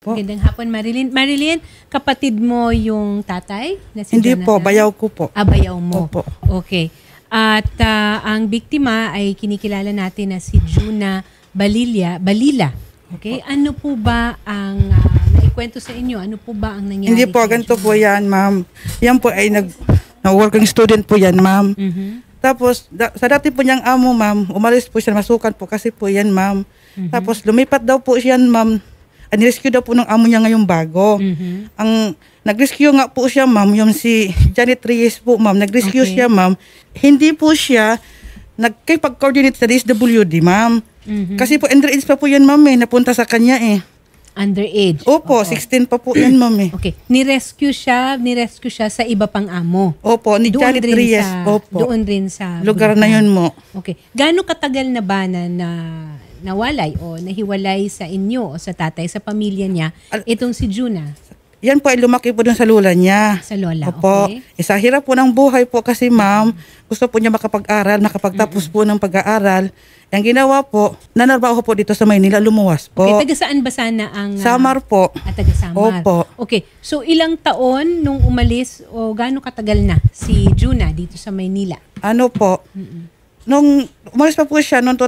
po. Magandang hapon, Marilyn. Marilyn, kapatid mo yung tatay? Na si Hindi Jonathan? po, bayaw ko po. Bayaw mo. Opo. Okay. At ang biktima ay kinikilala natin na si Juna Balila. Okay? Ano po ba ang naikwento sa inyo? Ano po ba ang nangyari? Hindi po, ganito po yan, ma'am. Yan po ay na-working student po yan, ma'am. Tapos, sa dati po niyang amo, ma'am, umalis po siya, masukan po kasi po yan, ma'am. Tapos, lumipat daw po siya, ma'am. Rescue daw po ng amo niya ngayong bago. Ang nag-rescue nga po siya, ma'am, yung si Janet Reyes po, ma'am. Nag-rescue siya, ma'am. Hindi po siya nagkipag-coordinate sa DSWD, ma'am. Kasi po, underage pa po yan, ma'am, napunta sa kanya, Underage? Opo, 16 pa po yan, ma'am, Okay. Nirescue siya sa iba pang amo? Opo, ni Doon Janet rin Reyes. Opo. Doon rin sa Lugar na yun mo. Okay. Gaano katagal na ba na nawalay o nahiwalay sa inyo o sa tatay, sa pamilya niya, itong si Juna? Yan po ay lumaki po dun sa lola niya. Sa lola, Opo. okay. Sa hirap po ng buhay po kasi, ma'am, gusto po niya makapag-aral, makapagtapos po ng pag-aaral. Ang ginawa po, nanarbaho po dito sa Maynila, lumuwas po. Okay, taga saan ba sana ang... Samar po. Taga Samar. Opo. Okay, so ilang taon nung umalis o gaano katagal na si Juna dito sa Maynila? Ano po, nung umalis pa po siya noong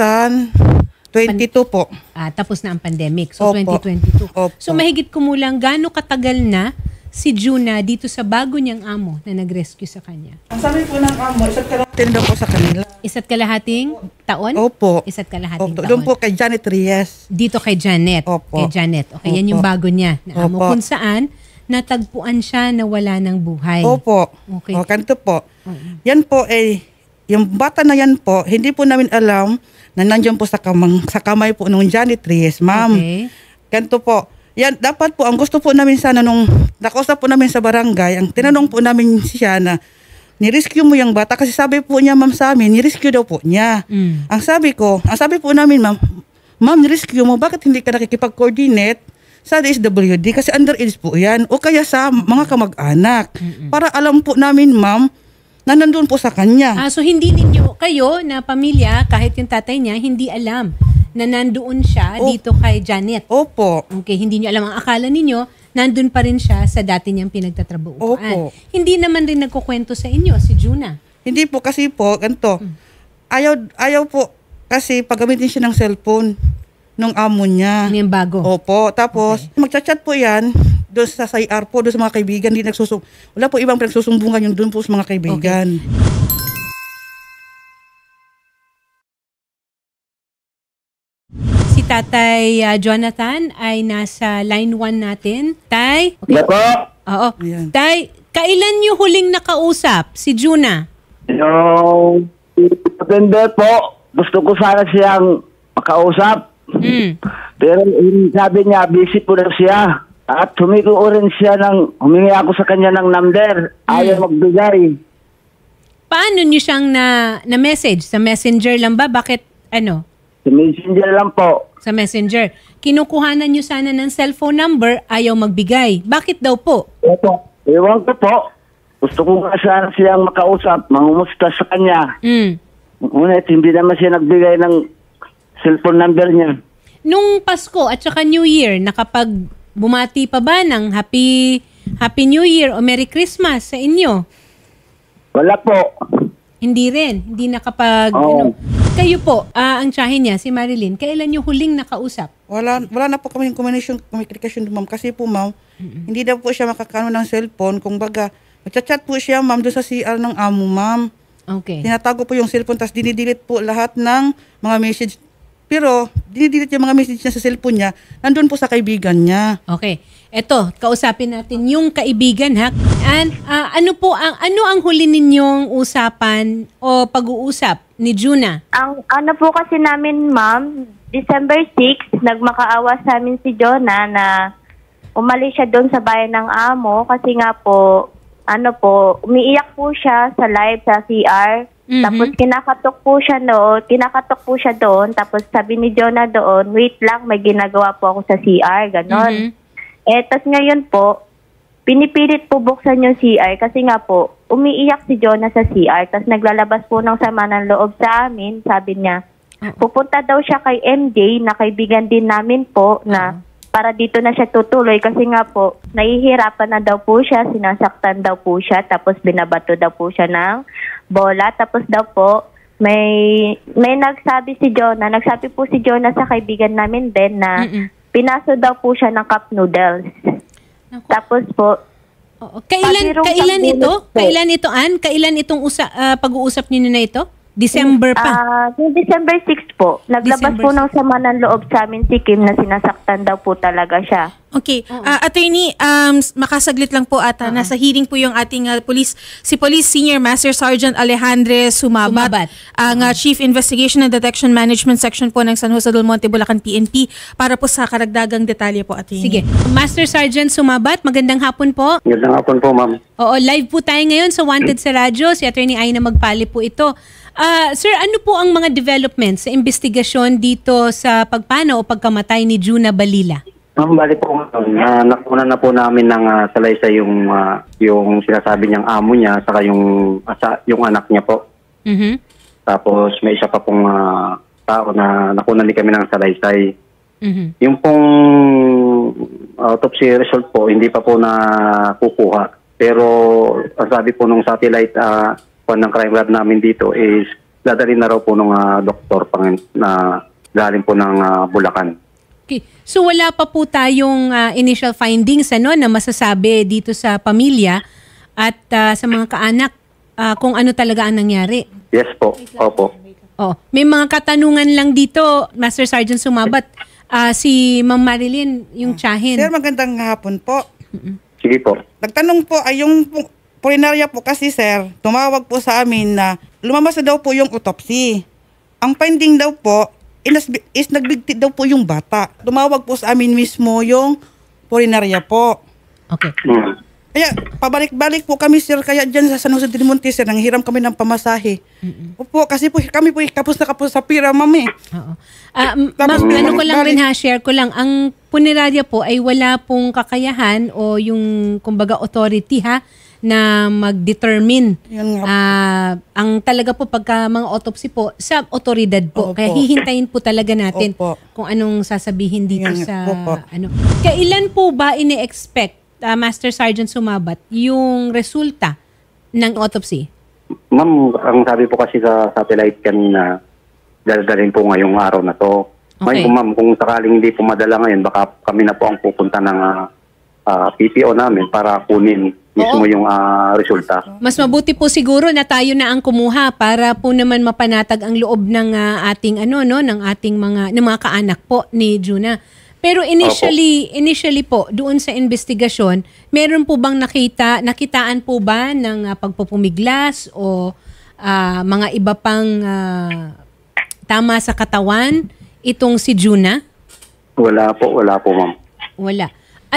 2022 po. Tapos na ang pandemic, so Opo. 2022. Opo. So mahigit kumulang gaano katagal na si Juna dito sa bago niyang amo na nag-rescue sa kanya? Ang sabi po ng amo, isa't kalahatin daw po sa kanila. Isa't kalahating taon? Opo. Isa't kalahating Opo. taon. Doon po kay Janet Reyes. Dito kay Janet. Opo. Kay Janet. Okay, yan Opo. yung bago niya na amo. Opo. Kung saan natagpuan siya na wala ng buhay. Opo. Okay. O, ganito po. Yan po ay, yung bata na yan po, hindi po namin alam na nandiyan po sa kamay po nung Janet Reyes, ma'am. Okay. Ganito po. Yan, dapat po, ang gusto po namin sana nung nakausap po namin sa barangay, ang tinanong po namin siya na, nirescue mo yung bata kasi sabi po niya, ma'am, sa amin, nirescue daw po niya. Ang sabi po namin, ma'am, nirescue mo, bakit hindi ka nakikipag-coordinate sa DSWD? Kasi underage po yan. O kaya sa mga kamag-anak. Para alam po namin, ma'am, na nandun po sa kanya. So hindi ninyo, kayo na pamilya, kahit yung tatay niya, hindi alam na nandoon siya dito kay Janet. Opo. Okay, hindi niyo alam. Ang akala ninyo, nandun pa rin siya sa dati niyang pinagtatrabahuan. Opo. Hindi naman rin nagkukwento sa inyo, si Juna. Hindi po kasi po, ganito. Ayaw po kasi paggamitin siya ng cellphone nung amo niya. Ano yung bago? Opo. Tapos, magchat-chat po yan doon sa IR po, doon sa mga kaibigan. Wala po ibang pinagsusumbungan yung doon po sa mga kaibigan. Si Tatay Jonathan ay nasa line 1 natin. Tay? Okay. Ako, Oo. Ayan. Tay, kailan niyo huling nakausap si Juna? yung September po, gusto ko sana siyang makausap. Pero sabi niya, busy po na siya. At humingi ako sa kanya ng number. Ayaw magbigay. Paano niyo siyang na-message? Sa messenger lang ba? Bakit ano? Sa messenger lang po. Sa messenger. Kinukuhanan niyo sana ng cellphone number, ayaw magbigay. Bakit daw po? Ito, ewan ko po. Gusto ko nga sana siyang makausap, mangumusta sa kanya. Ngunit hindi naman siya nagbigay ng cellphone number niya. Nung Pasko at saka New Year, bumati pa ba ng Happy New Year o Merry Christmas sa inyo? Wala po. Hindi rin. Hindi Kayo po, ang tsahin niya, si Marilyn, kailan niyo huling nakausap? Wala na po kami communication, ma'am. Kasi po, ma'am, hindi daw po siya makakano ng cellphone. Kung baga, magchat-chat po siya, ma'am, doon sa CR ng amo, ma'am. Okay. Tinatago po yung cellphone, tapos dinidelete po lahat ng mga message. Pero, dinidelete yung mga message niya sa cellphone niya, nandun po sa kaibigan niya. Okay. Eto, kausapin natin yung kaibigan, ha? And ano ang huli ninyong usapan o pag-uusap ni Juna? Ang ano po kasi namin, ma'am, December 6, nagmakaawa sa amin si Jonah na umalis siya doon sa bayan ng amo kasi nga po, umiiyak po siya sa live sa CR. Tapos kinakatok po siya doon. Tapos sabi ni Jonah doon, wait lang, may ginagawa po ako sa CR, ganon. Tas ngayon po, pinipilit po buksan yung CR kasi nga po, umiiyak si Jonah sa CR. Tapos naglalabas po ng sama ng loob sa amin. Sabi niya, pupunta daw siya kay MJ na kaibigan din namin po na para dito na siya tutuloy kasi nga po, nahihirapan na daw po siya, sinasaktan daw po siya, tapos binabato daw po siya ng bola. Tapos daw po, may nagsabi po si Jonah sa kaibigan namin din na pinaso daw po siya ng cup noodles. Naku. Tapos po, Oo. Kailan ito? Kailan ito, Ann? Kailan itong pag-uusap niyo na ito? December pa. Noong December 6 po, naglabas December po ng sama ng loob sa amin si Kim na sinasaktan daw po talaga siya. Okay. Attorney, makasaglit lang po ata. Nasa hearing po yung ating Police Senior Master Sergeant Alejandre Sumabat. Ang Chief Investigation and Detection Management Section po ng San Jose del Monte, Bulacan PNP para po sa karagdagang detalye po, Attorney. Sige. Master Sergeant Sumabat, magandang hapon po. Magandang hapon po, ma'am. Oo, live po tayo ngayon sa Wanted sa Radyo. Si Attorney Aina Magpali po ito. Sir, ano po ang mga developments sa investigasyon dito sa pagpanaw o pagkamatay ni Junah Balila? Ma'am, bali po nakuna na po namin ng salaysay yung sinasabi niyang amo niya saka yung anak niya po. Mhm. Tapos may isa pa pong tao na nakunan din kami ng salaysay. Mhm. Yung pong autopsy result po hindi pa po nakukuha. Pero ang sabi po nung satellite ng crime lab namin dito is dadalhin na raw po ng doktor na galing po ng Bulacan. Okay. So wala pa po tayong initial findings na masasabi dito sa pamilya at sa mga kaanak kung ano talaga ang nangyari. Yes po. Opo. Oh, may mga katanungan lang dito, Master Sergeant Sumabat. Si Ma'am Marilyn, yung tiyahin. Sir, magandang hapon po. Sige po. Nagtanong po ay yung pulinarya po kasi, sir, tumawag po sa amin na lumabas na daw po yung autopsy. Ang finding daw po is nagbigti daw po yung bata. Tumawag po sa amin mismo yung pulinarya po. Okay. Kaya pabalik-balik po kami, sir, kaya dyan sa San Jose del Monte, sir, nanghiram kami ng pamasahe. Opo, kasi po kami po kapos na kapos sa pira, mami. Oo. Ano ko lang rin share ko lang. Ang punerarya po ay wala pong kakayahan o yung, kumbaga, authority na mag-determine. Yun nga Ang talaga po pagka mga autopsy po, sa otoridad po. Opo. Kaya hihintayin po talaga natin Opo. kung anong sasabihin dito Yan nga sa po. Kailan po ba ini-expect, Master Sergeant Sumabat, yung resulta ng autopsy? Ma'am, ang sabi po kasi sa satellite kanina, daldalin po ngayong araw na to. Okay. Ngayon po, ma'am, kung sakaling hindi po madala ngayon, baka kami na po ang pupunta ng PPO namin para kunin mismo yung resulta. Mas mabuti po siguro na tayo na ang kumuha para po naman mapanatag ang loob ng ating ng ating mga kaanak po ni Junah. Pero initially po doon sa investigasyon, meron po bang nakitaan po ba ng pagpupumiglas o mga iba pang tama sa katawan itong si Junah? Wala po, ma'am. Wala.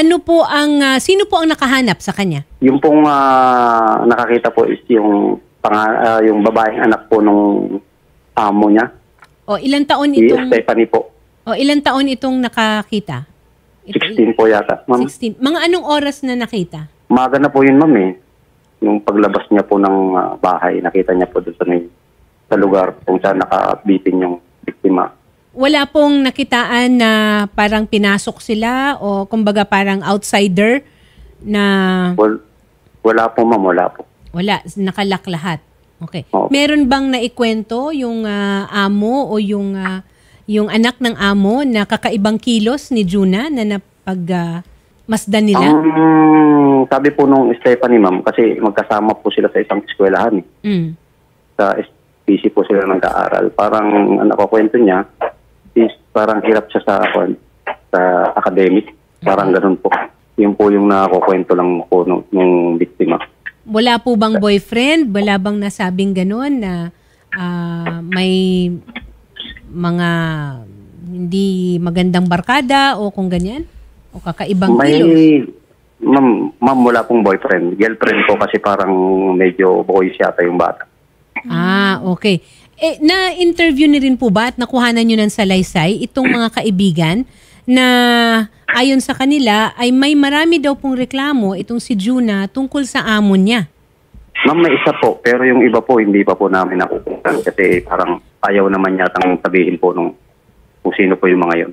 Sino po ang nakahanap sa kanya? Yung pong nakakita po is yung babaeng anak po nung amo niya. O ilang taon Si itong Stephanie po. O ilang taon itong nakakita? 16 po yata, ma'am. 16. Mga anong oras na nakita? Umaga na po yun, ma'am eh. Yung paglabas niya po ng bahay, nakita niya po doon sa lugar kung saan nakabitin yung biktima. Wala pong nakitaan na parang pinasok sila o kumbaga parang outsider na... Wala po, ma'am. Wala po. Wala. Nakalak lahat. Okay. Oo. Meron bang naikwento yung amo o yung anak ng amo na kakaibang kilos ni Junah na napagmasdan nila? Sabi po nung Stephanie, ma'am, kasi magkasama po sila sa isang eskwelahan. Sa SPC po sila nag-aaral. Parang nakukwento niya, is parang hirap siya sa academic. Parang ganun po. Yun po yung nakukwento lang po nung biktima. Wala po bang boyfriend? Wala bang nasabing ganun na may mga hindi magandang barkada o kung ganyan? O kakaibang kilos? Ma'am, wala pong boyfriend. Girlfriend po kasi parang medyo boys yata yung bata. Okay. Na-interview ni rin po ba at nakuhanan nyo ng salaysay itong mga kaibigan na ayon sa kanila ay may marami daw pong reklamo itong si Junah tungkol sa amo niya? Ma'am, may isa po. Pero yung iba po, hindi pa po namin nakukutan kasi parang ayaw naman yatang sabihin po kung sino po yung mga yun.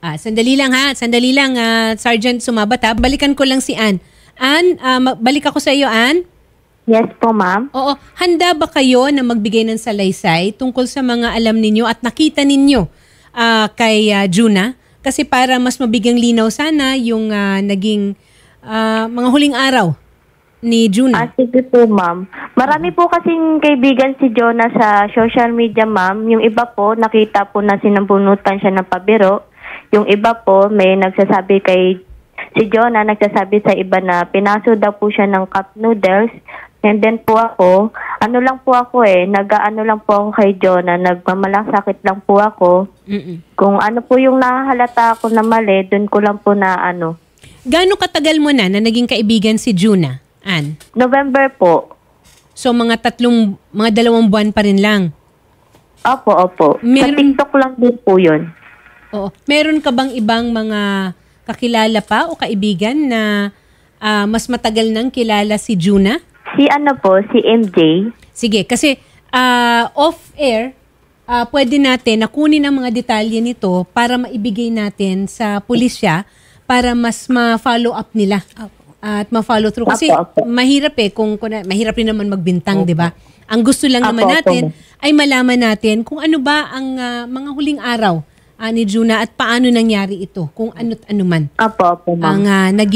Sandali lang ha. Sandali lang, Sergeant Sumabat ha. Balikan ko lang si Ann. Ann, balik ako sa iyo, Ann. Yes po, ma'am. Oo. Handa ba kayo na magbigay ng salaysay tungkol sa mga alam ninyo at nakita ninyo kay Juna? Kasi para mas mabigyang linaw sana yung naging mga huling araw ni Juna. Sige po, ma'am. Marami po kasing kaibigan si Jonah sa social media, ma'am. Yung iba po, nakita po na sinambunutan siya ng pabiro. Yung iba po, may nagsasabi kay si Jonah, nagsasabi sa iba na pinaso daw po siya ng cup noodles. And then po ako, nag-ano lang po ako kay Jonah, nagmamalasakit lang po ako. Kung ano po yung nahahalata ako na mali, dun ko lang po na ano. Gaano katagal mo na naging kaibigan si Juna, Ann? November po. So mga 2 buwan pa rin lang? Opo. Sa TikTok lang din po yun. Oo. Meron ka bang ibang mga kakilala pa o kaibigan na mas matagal nang kilala si Juna? Si MJ. Sige, kasi off-air, pwede natin nakunin ang mga detalye nito para maibigay natin sa pulisya para mas ma-follow up nila. At ma-follow through. Kasi mahirap mahirap rin naman magbintang, di ba? Ang gusto lang naman natin ay malaman natin kung ano ba ang mga huling araw ni Juna at paano nangyari ito, kung ano't ano man ang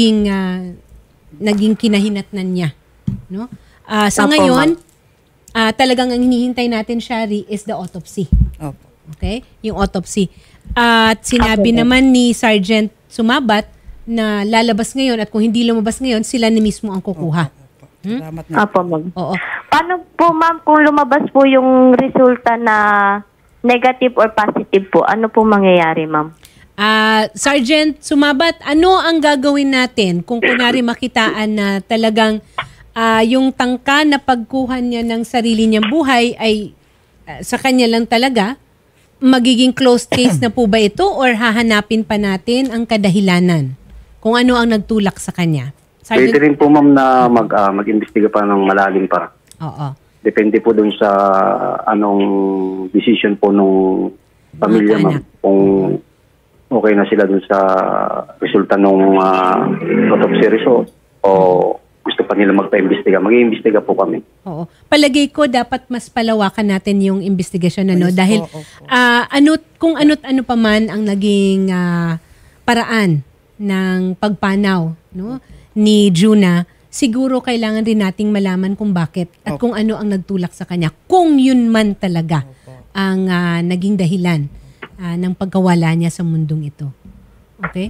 naging kinahinatnan niya. No? Sa ngayon, talagang ang hinihintay natin, Shari, is the autopsy. Okay? Yung autopsy. At sinabi naman ni Sergeant Sumabat na lalabas ngayon at kung hindi lumabas ngayon, sila ni mismo ang kukuha. Salamat na. Ma'am. Oo. Paano po, ma'am, kung lumabas po yung resulta na negative or positive po, ano po mangyayari, ma'am? Sergeant Sumabat, ano ang gagawin natin kung kunwari makitaan na talagang yung tangka na pagkuha niya ng sarili niyang buhay ay sa kanya lang talaga? Magiging closed case na po ba ito or hahanapin pa natin ang kadahilanan? Kung ano ang nagtulak sa kanya? Pwede rin po, ma'am, na mag-imbestiga pa ng malalim pa. Oo. Depende po dun sa anong decision po nung pamilya, ma'am. Kung okay na sila dun sa resulta nung autopsy result o gusto pa nila magpa-imbestiga. Mag-iimbestiga po kami. Oo. Palagay ko dapat mas palawakan natin yung investigasyon dahil kung ano't ano pa man ang naging paraan ng pagpanaw ni Juna, siguro kailangan rin nating malaman kung bakit at kung ano ang nagtulak sa kanya. Kung yun man talaga ang naging dahilan ng pagkawala niya sa mundong ito. Okay?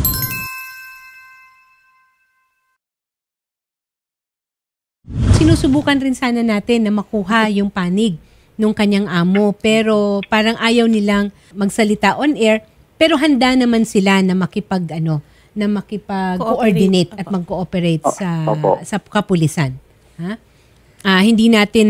Sinusubukan rin sana natin na makuha yung panig nung kanyang amo pero parang ayaw nilang magsalita on air pero handa naman sila na makipag-coordinate at mag-cooperate sa kapulisan. Hindi natin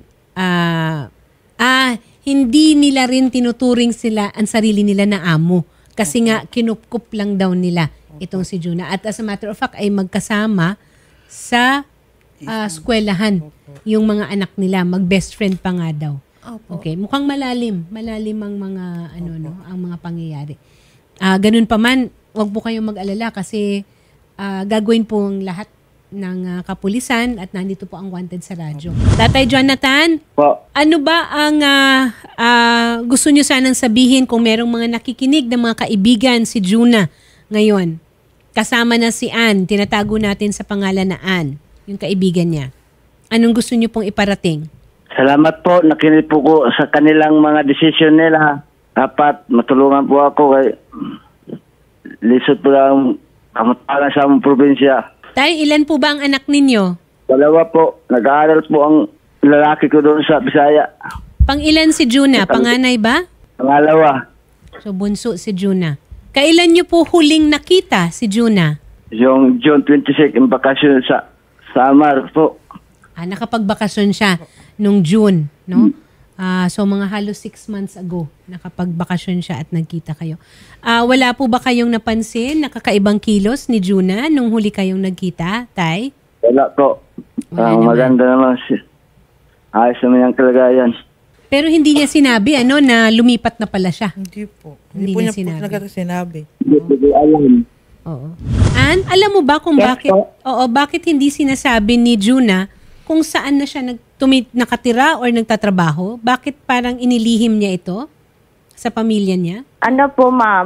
hindi nila rin tinuturing sila ang sarili nila na amo kasi nga kinupkup lang daw nila itong si Juna at as a matter of fact ay magkasama sa eskwelahan yung mga anak nila, mag-best friend pa nga daw. Okay, mukhang malalim ang mga ang mga pangyayari. Ganun pa man, wag po kayong mag-alala kasi gagawin po ang lahat ng kapulisan at nandito po ang wanted sa radyo. Tatay Jonathan, ano ba ang gusto niyo sanang sabihin kung merong mga nakikinig ng mga kaibigan si Juna ngayon? Kasama na si Ann, tinatago natin sa pangalan na Ann, yung kaibigan niya. Anong gusto niyo pong iparating? Salamat po. Nakinig po ko sa kanilang mga desisyon nila. Dapat matulungan po ako kay lisod po lang kamatagan sa among probinsya. Tay, ilan po ba ang anak ninyo? 2 po. Nag-aaral po ang lalaki ko doon sa Bisaya. Pang-ilan si Juna? Panganay ba? Pangalawa. So, bunso si Juna. Kailan niyo po huling nakita si Juna? Yung June 26, yung bakasyon sa Samar po. Nakapagbakasyon siya nung June, no? So, mga halos 6 months ago, nakapagbakasyon siya at nagkita kayo. Wala po ba kayong napansin na kakaibang kilos ni Juna nung huli kayong nagkita, Tay? Wala po. Wala naman. Maganda naman siya. Ayos naman yung kalagayan. Pero hindi niya sinabi na lumipat na pala siya. Hindi po. Hindi Hindi po niya niya po sinabi. talaga sinabi. Hindi ko alam. Oo. Ann, alam mo ba kung Yes, bakit po. bakit hindi sinasabi ni Juna kung saan na siya nakatira or nagtatrabaho? Bakit parang inilihim niya ito sa pamilya niya? Ano po, ma'am?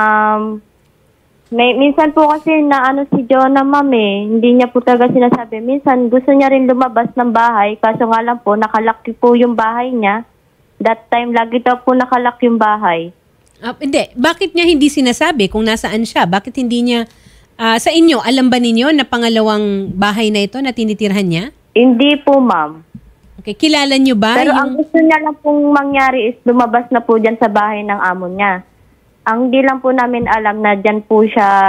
Minsan po kasi na si Jonah, ma'am hindi niya po talaga sinasabi. Minsan gusto niya rin lumabas ng bahay, kaso nga lang po, nakalaki po yung bahay niya. That time, lagi daw po nakalak yung bahay. Hindi. Bakit niya hindi sinasabi kung nasaan siya? Bakit hindi niya, sa inyo, alam ba ninyo na pangalawang bahay na ito na tinitirhan niya? Hindi po, ma'am. Okay. Kilala niyo ba Pero ang gusto niya lang pong mangyari is lumabas na po dyan sa bahay ng amo niya. Ang di lang po namin alam na dyan po siya,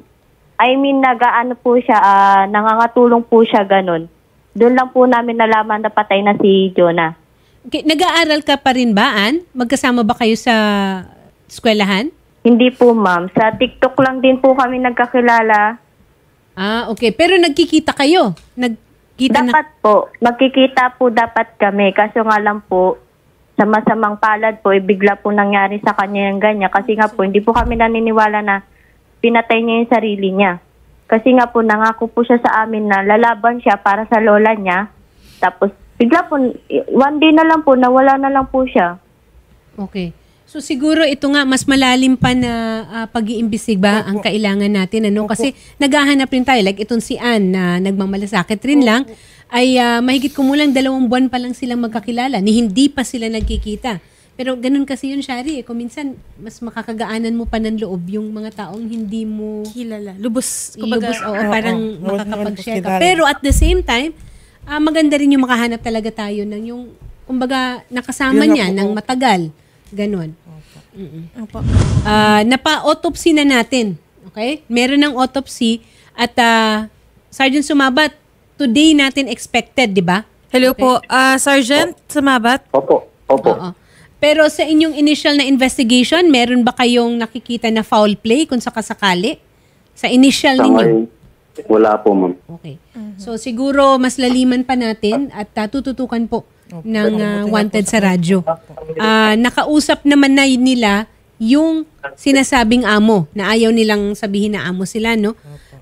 nag-aano po siya, nangangatulong po siya ganun. Doon lang po namin nalaman na patay na si Jonah. Okay. Nag-aaral ka pa rin ba, Ann? Magkasama ba kayo sa eskwelahan? Hindi po, ma'am. Sa TikTok lang din po kami nagkakilala. Okay. Pero nagkikita kayo? Dapat po. Magkikita po dapat kami. Kaso nga lang po, sa masamang palad po, bigla po nangyari sa kanya yung ganyan. Kasi nga po, hindi po kami naniniwala na pinatay niya yung sarili niya. Kasi nga po, nangako po siya sa amin na lalaban siya para sa lola niya. Tapos, bigla po, one day na lang po, nawala na lang po siya. Okay. So siguro ito nga mas malalim pa na pag-iimbestig ba ang kailangan natin kasi naghahanap rin tayo like itong si Ann na nagmamalasakit rin lang ay mahigit kumulang 2 buwan pa lang silang magkakilala ni hindi pa sila nagkikita. Pero ganun kasi yun, Shari. Kung minsan mas makakagaanan mo pa ng loob yung mga taong hindi mo Kilala. Lubos. lubos parang Oo. makakapag-share Kilala. ka. Pero at the same time, maganda rin yung makahanap talaga tayo ng yung kumbaga nakasama Yun nga niya po, ng matagal. Ganon. Opo. Napa-autopsy na natin. Okay? Meron ng autopsy at Sergeant Sumabat, today natin expected, di ba? Hello po, Sergeant Sumabat. Opo. Oo. Pero sa inyong initial na investigation, meron ba kayong nakikita na foul play kung sakasakali? Sa initial Sa ninyo? ngayon, wala po, ma'am. Okay. So siguro mas laliman pa natin at tututukan po ng wanted sa radyo. Nakausap naman na nila yung sinasabing amo na ayaw nilang sabihin na amo sila, no?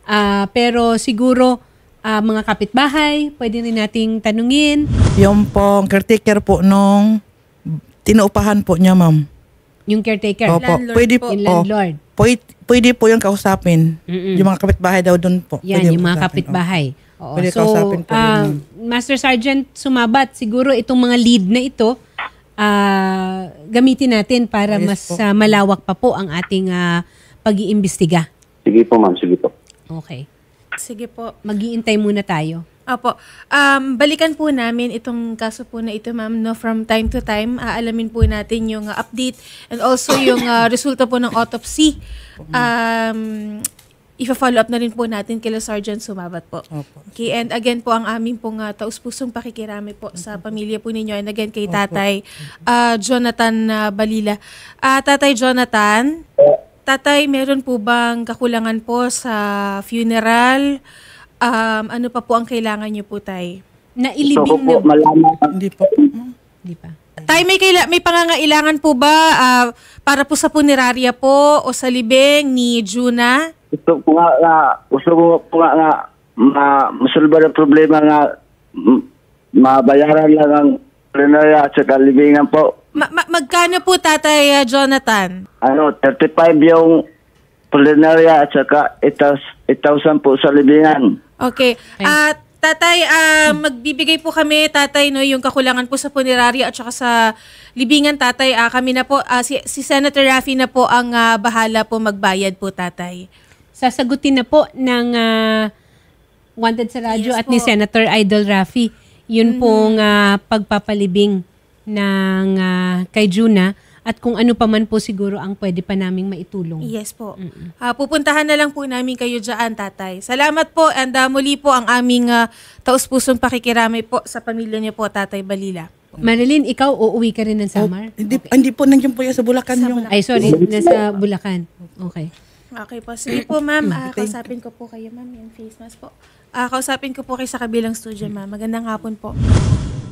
Pero siguro mga kapitbahay, pwede rin nating tanungin. Yung pong caretaker po nung tinuupahan po niya, ma'am. Yung caretaker. Opo. Landlord Pwede po. po. Yung landlord. Pwede po yung kausapin. Yung mga kapitbahay daw doon po. Yan, Pwede yung mga kausapin. kapitbahay. Oo. Pwede So, kausapin po yun. Master Sergeant Sumabat, siguro itong mga lead na ito, gamitin natin para Yes mas po. malawak pa po ang ating pag-iimbestiga. Sige po, ma'am. Sige po. Okay. Sige po. Mag-iintay muna tayo. Opo. Balikan po namin itong kaso po na ito, ma'am, no, from time to time. Aalamin po natin yung update and also yung resulta po ng autopsy. Ifa-follow up na rin po natin kila Sergeant Sumabat po. Opo. Okay, and again po ang aming pong taus-pusong pakikirami po sa pamilya po ninyo and again kay Tatay Jonathan Balila. Tatay Jonathan, Tatay, meron po bang kakulangan po sa funeral? Ano pa po ang kailangan niyo po, Tay? Gusto ko Nailibing po na... malaman. Hindi po. Di pa. Tay, may pangangailangan po ba para po sa punerarya po o sa libing ni Juna? Gusto ko nga masulba ng problema nga mabayaran lang ang plenarya at saka libingan po. Magkano po, Tatay Jonathan? 35 yung plenarya at saka 8,000 po sa libingan. Okay. Tatay, magbibigay po kami, Tatay, no, yung kakulangan po sa punerarya at saka sa libingan, Tatay. Kami na po, si Senator Raffy na po ang bahala po magbayad po, Tatay. Sasagutin na po ng wanted sa radyo Yes at ni po. Senator Idol Raffy. Yun pong pagpapalibing ng kay Juna at kung ano pa man po siguro ang pwede pa naming maitulong. Yes po. Pupuntahan na lang po namin kayo dyan, Tatay. Salamat po and muli po ang aming taus-pusong pakikirami po sa pamilya niyo po, Tatay Balila. Marilyn, ikaw uuwi ka rin ng Samar? Hindi po nandiyan po yan sa Bulacan yung... Ay, sorry. Nasa Bulacan. Okay. Okay po. Sige po, ma'am. Kausapin ko po kayo, ma'am. Yung face mask po. Kausapin ko po kayo sa kabilang studio, ma'am. Magandang hapon po.